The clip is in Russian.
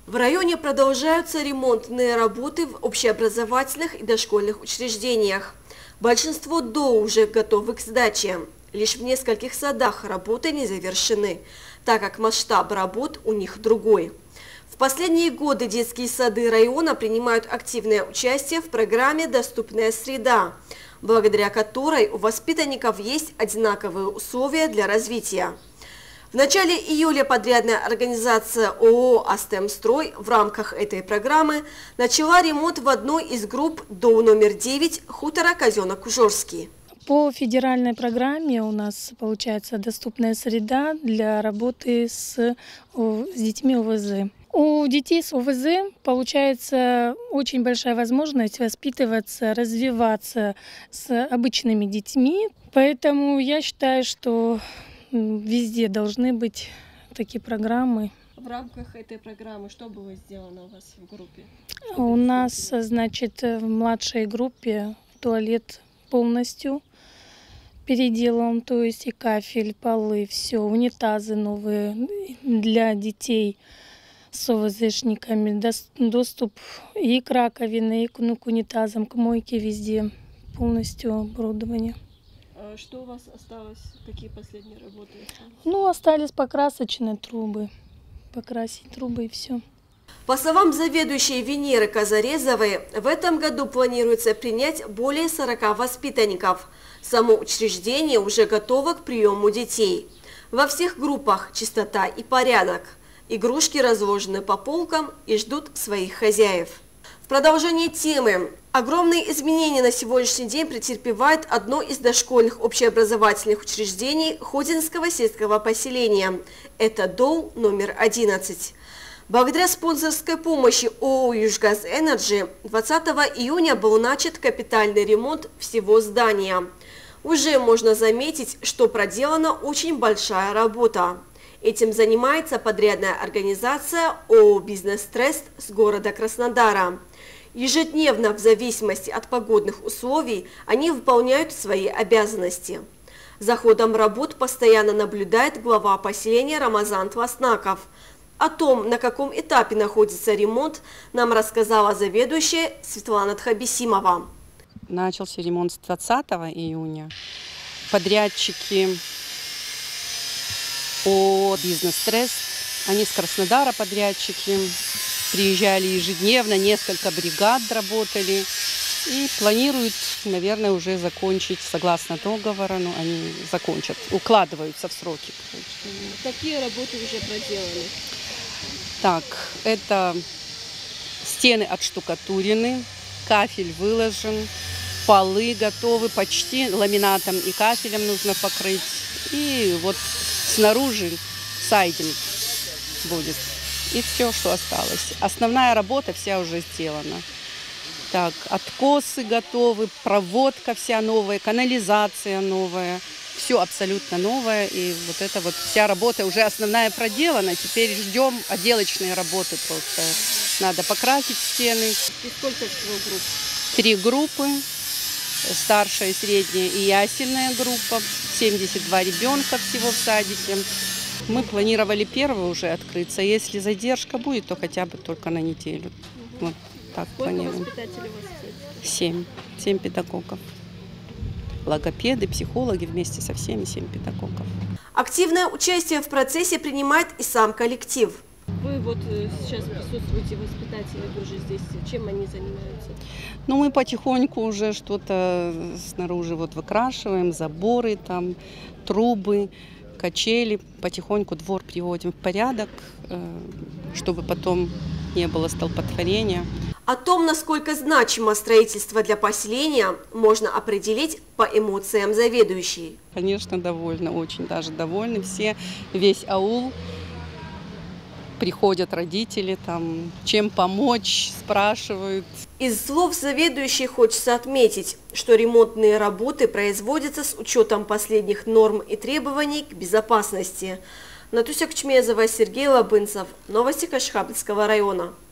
В районе продолжаются ремонтные работы в общеобразовательных и дошкольных учреждениях. Большинство ДО уже готовы к сдаче. Лишь в нескольких садах работы не завершены, так как масштаб работ у них другой. В последние годы детские сады района принимают активное участие в программе «Доступная среда», благодаря которой у воспитанников есть одинаковые условия для развития. В начале июля подрядная организация ООО «Астемстрой» в рамках этой программы начала ремонт в одной из групп ДО номер 9 хутора Козенок-Ужорский. По федеральной программе у нас получается доступная среда для работы с детьми ОВЗ. У детей с ОВЗ получается очень большая возможность воспитываться, развиваться с обычными детьми. Поэтому я считаю, что везде должны быть такие программы. В рамках этой программы что было сделано у вас в группе? У нас, значит, в младшей группе туалет полностью переделан, то есть и кафель, полы, все, унитазы новые для детей с ОВЗшниками, доступ и к раковине, и к унитазам, к мойке, везде полностью оборудование. Что у вас осталось? Какие последние работы остались? Ну, остались покрасочные трубы, покрасить трубы и все. По словам заведующей Венеры Казарезовой, в этом году планируется принять более 40 воспитанников. Само учреждение уже готово к приему детей. Во всех группах чистота и порядок. Игрушки разложены по полкам и ждут своих хозяев. В продолжение темы. Огромные изменения на сегодняшний день претерпевает одно из дошкольных общеобразовательных учреждений Ходинского сельского поселения. Это ДО номер 11. Благодаря спонсорской помощи ООО «Южгаз Энерджи» 20 июня был начат капитальный ремонт всего здания. Уже можно заметить, что проделана очень большая работа. Этим занимается подрядная организация ООО «Бизнес-Трест» с города Краснодара. Ежедневно, в зависимости от погодных условий, они выполняют свои обязанности. За ходом работ постоянно наблюдает глава поселения Рамазан Тласнаков. О том, на каком этапе находится ремонт, нам рассказала заведующая Светлана Тхабисимова. Начался ремонт с 20 июня. Подрядчики ООО «Бизнес-Трест», они с Краснодара подрядчики, приезжали ежедневно, несколько бригад работали и планируют, наверное, уже закончить, согласно договору, но они закончат, укладываются в сроки. Какие работы уже проделаны? Так, это стены отштукатурены, кафель выложен, полы готовы, почти ламинатом и кафелем нужно покрыть. И вот снаружи сайдинг будет. И все, что осталось. Основная работа вся уже сделана. Так, откосы готовы, проводка вся новая, канализация новая. Все абсолютно новое. И вот эта вот вся работа уже основная проделана. Теперь ждем отделочные работы просто. Надо покрасить стены. И сколько всего групп? 3 группы. Старшая, средняя и ясельная группа. 72 ребенка всего в садике. Мы планировали первую уже открыться. Если задержка будет, то хотя бы только на неделю. Вот так планируем. Сколько воспитателей у вас? 7 педагогов. Логопеды, психологи, вместе со всеми 7 педагогов. Активное участие в процессе принимает и сам коллектив. Вы вот сейчас присутствуете, воспитатели тоже здесь. Чем они занимаются? Ну, мы потихоньку уже что-то снаружи вот выкрашиваем, заборы там, трубы, качели. Потихоньку двор приводим в порядок, чтобы потом не было столпотворения. О том, насколько значимо строительство для поселения, можно определить по эмоциям заведующей. Конечно, довольны, очень даже довольны все, весь аул. Приходят родители, там, чем помочь, спрашивают. Из слов заведующей хочется отметить, что ремонтные работы производятся с учетом последних норм и требований к безопасности. Натуся Кчмезова, Сергей Лабынцев. Новости Кашхабльского района.